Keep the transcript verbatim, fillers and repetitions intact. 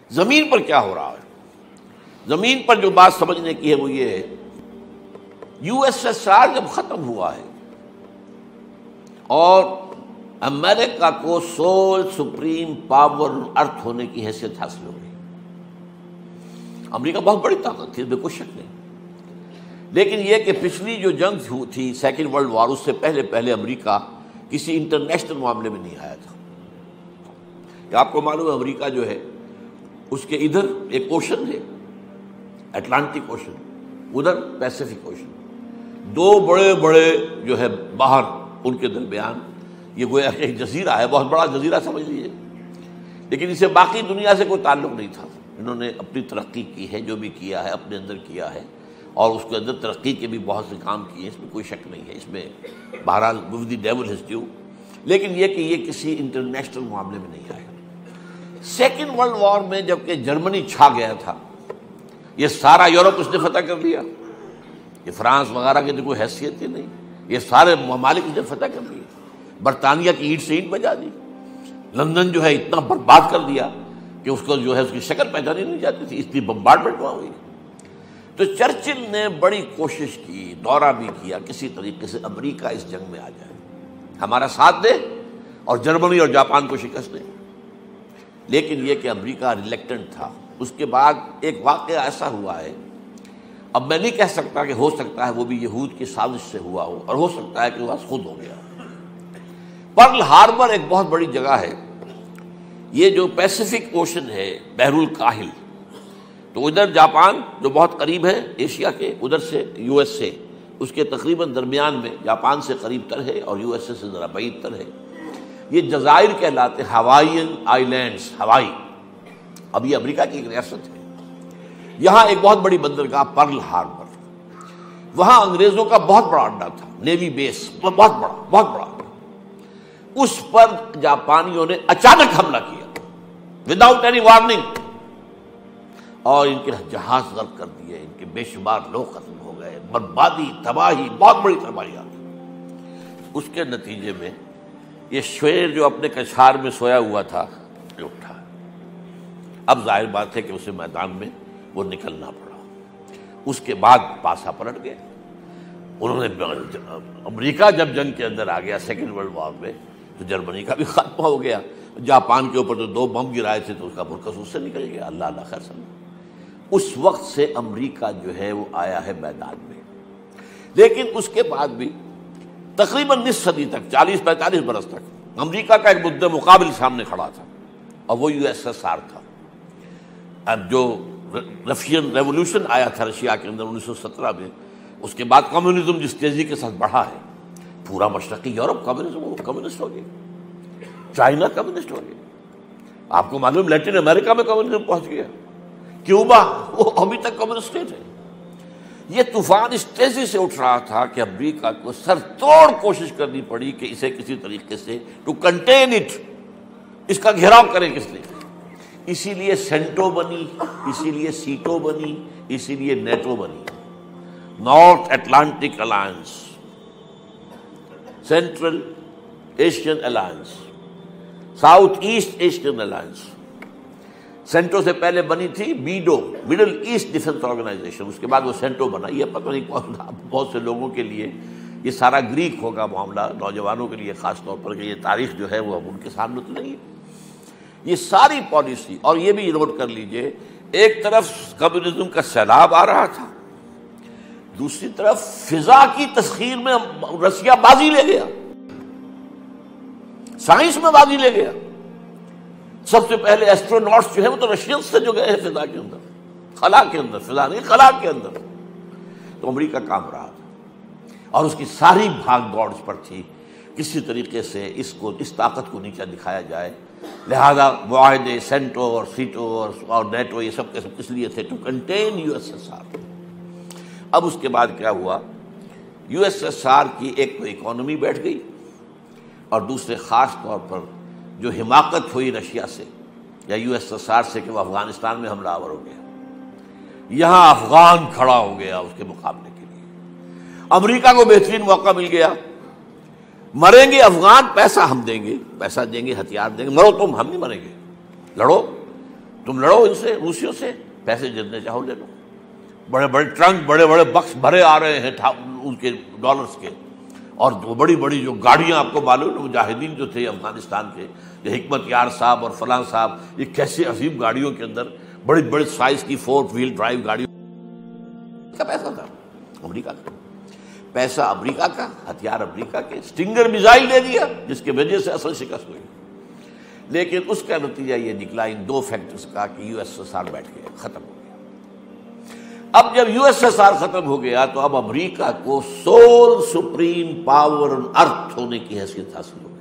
زمین پر کیا ہو رہا ہے؟ زمین پر جو بات سمجھنے کی ہے وہ یہ ہے، یو ایس ایس آر جب ختم ہوا ہے اور امریکہ کو سول سپریم پاور ارتھ ہونے کی حیثیت حاصل ہو گئی، امریکہ بہت بڑی طاقت تھی، اس میں کوئی شک نہیں، لیکن یہ کہ پچھلی جو جنگ تھی سیکنڈ ورلڈ وار، اس سے پہلے پہلے امریکہ کسی انٹرنیشنل معاملے میں نہیں آیا تھا۔ کہ آپ کو معلوم ہے امریکہ جو ہے اس کے ادھر ایک اوشن ہے، اٹلانٹک اوشن، ادھر پیسیفک اوشن، دو بڑے بڑے جو ہے باہر ان کے درمیان یہ گویا ایک جزیرہ ہے، بہت بڑا جزیرہ سمجھ لیجیے، لیکن اسے باقی دنیا سے کوئی تعلق نہیں تھا۔ انہوں نے اپنی ترقی کی ہے، جو بھی کیا ہے اپنے اندر کیا ہے، اور اس کے اندر ترقی کے بھی بہت سے کام کیے، اس میں کوئی شک نہیں ہے، اس میں بہرحال with the devil his due, لیکن یہ کہ یہ کسی انٹرنیشنل معاملے میں نہیں آیا۔ سیکنڈ ورلڈ وار میں جب کہ جرمنی چھا گیا تھا، یہ سارا یورپ اس نے فتح کر لیا، یہ فرانس وغیرہ کی تو کوئی حیثیت ہی نہیں، یہ سارے ممالک اس نے فتح کر لیے، برطانیہ کی اینٹ سے اینٹ بجا دی، لندن جو ہے اتنا برباد کر دیا کہ اس کو جو ہے اس کی شکل پہچانی نہیں جاتی تھی، اتنی بمبارڈمنٹ وہاں ہوئی۔ تو چرچل نے بڑی کوشش کی، دورہ بھی کیا، کسی طریقے سے امریکہ اس جنگ میں آ جائے، ہمارا ساتھ دے اور جرمنی اور جاپان کو شکست دے، لیکن یہ کہ امریکہ ریلیکٹنٹ تھا۔ اس کے بعد ایک واقعہ ایسا ہوا ہے، اب میں نہیں کہہ سکتا کہ ہو سکتا ہے وہ بھی یہود کی سازش سے ہوا ہو، اور ہو سکتا ہے کہ وہ خود ہو گیا۔ پرل ہاربر ایک بہت بڑی جگہ ہے، یہ جو پیسیفک اوشن ہے، بحر الکاہل، تو ادھر جاپان جو بہت قریب ہے ایشیا کے، ادھر سے یو ایس اے اس کے تقریباً درمیان میں، جاپان سے قریب تر ہے اور یو ایس اے سے ذرا بعید تر ہے، یہ جزائر کہلاتے ہیں، ہوائین آئی لینڈز، ہوائی، اب یہ امریکہ کی ایک ریاست ہے۔ یہاں ایک بہت بڑی بندرگاہ پرل ہاربر، وہاں انگریزوں کا بہت بڑا اڈا تھا، نیوی بیس، بہت بڑا بہت بڑا، اس پر جاپانیوں نے اچانک حملہ کیا وداؤٹ اینی وارننگ، اور ان کے جہاز غرق کر دیے، ان کے بے شمار لوگ ختم ہو گئے، بربادی، تباہی، بہت بڑی تباہی آ گئی۔ اس کے نتیجے میں یہ شیر جو اپنے کچھار میں سویا ہوا تھا یہ اٹھا، اب ظاہر بات ہے کہ اسے میدان میں وہ نکلنا پڑا۔ اس کے بعد پاسا پلٹ گئے، انہوں نے امریکہ جب جنگ کے اندر آ گیا سیکنڈ ورلڈ وار میں، تو جرمنی کا بھی خاتمہ ہو گیا، جاپان کے اوپر تو دو بم گرائے تھے تو اس کا مرکز اس سے نکل گیا، اللہ اللہ خیر سمجھ۔ اس وقت سے امریکہ جو ہے وہ آیا ہے میدان میں، لیکن اس کے بعد بھی تقریباً نصف صدی تک، چالیس پینتالیس برس تک امریکہ کا ایک مدعا مقابل سامنے کھڑا تھا، اور وہ یو ایس ایس آر تھا۔ اب جو رشین ریولوشن آیا تھا رشیا کے اندر انیس سو سترہ میں، اس کے بعد کمیونزم جس تیزی کے ساتھ بڑھا ہے، پورا مشرقی یورپ کمیونزم کمیونسٹ ہو گیا، چائنا کمیونسٹ ہو گیا، آپ کو معلوم لیٹن امریکہ میں کمیونزم پہنچ گیا، کیوبا وہ ابھی تک کمیونسٹ ہے۔ یہ طوفان اس تیزی سے اٹھ رہا تھا کہ امریکہ کو سر توڑ کوشش کرنی پڑی کہ اسے کسی طریقے سے ٹو کنٹین اٹ، اس کا گھیراؤ کریں کس نے، اسی لیے سینٹو بنی، اسی لیے سیٹو بنی، اسی لیے نیٹو بنی، North Atlantic alliance, Central Asian alliance, South East Asian alliance. CENTO سے پہلے بنی تھی MEDO, Middle East defence organisation, اس کے بعد وہ سینٹو بنا۔ یہ پتہ نہیں بہت سے لوگوں کے لیے یہ سارا گریک ہوگا معاملہ، نوجوانوں کے لیے خاص طور پر، کہ یہ تاریخ جو ہے وہ اب ان کے سامنے تو نہیں ہے۔ یہ ساری پالیسی، اور یہ بھی نوٹ کر لیجئے، ایک طرف کمیونزم کا سیلاب آ رہا تھا، دوسری طرف فضا کی تسخیر میں رشیا بازی لے گیا، سائنس میں بازی لے گیا۔ سب سے پہلے ایسٹروناٹس جو ہیں وہ تو رشین سے جو گئے ہیں فضا کے اندر، خلا کے اندر، فضا نہیں خلا کے اندر۔ تو امریکہ کام رہا تھا، اور اس کی ساری بھاگ دوڑ پر تھی کسی طریقے سے اس کو، اس طاقت کو نیچا دکھایا جائے، لہذا معاہدے سینٹو اور سیٹو اور اور نیٹو یہ سب کے سب اس لیے تھے to contain U S S R. اب اس کے بعد کیا ہوا، یو ایس ایس آر کی ایک تو اکانومی بیٹھ گئی، اور دوسرے خاص طور پر جو حماقت ہوئی رشیا سے یا یو ایس ایس آر سے کہ وہ افغانستان میں حملہ آور ہو گیا، یہاں افغان کھڑا ہو گیا اس کے مقابلے کے لیے۔ امریکہ کو بہترین موقع مل گیا، مریں گے افغان، پیسہ ہم دیں گے، پیسہ دیں گے، ہتھیار دیں گے، مرو تم، ہم نہیں مریں گے، لڑو۔ تم لڑو ان سے، روسیوں سے، پیسے جتنے چاہو لے لو، بڑے بڑے ٹرنک، بڑے بڑے بکس بھرے آ رہے ہیں ان کے ڈالرز کے، اور وہ بڑی بڑی جو گاڑیاں آپ کو معلوم ہے، مجاہدین جو تھے افغانستان کے، یہ حکمت یار صاحب اور فلاں صاحب، یہ کیسے عظیم گاڑیوں کے اندر بڑی بڑے سائز کی فور ویل ڈرائیو گاڑیوں کا پیسہ تھا، امریکہ کا پیسہ، امریکہ کا ہتھیار، امریکہ کے اسٹنگر میزائل دے دیا جس کی وجہ سے اصل شکست ہوئی، لیکن اس کا نتیجہ یہ نکلا ان دو فیکٹرز کا کہ یو ایس ایس آر بیٹھ گیا، ختم ہو گیا۔ اب جب یو ایس ایس آر ختم ہو گیا تو اب امریکہ کو sole supreme power on earth ہونے کی حیثیت حاصل ہو گئی۔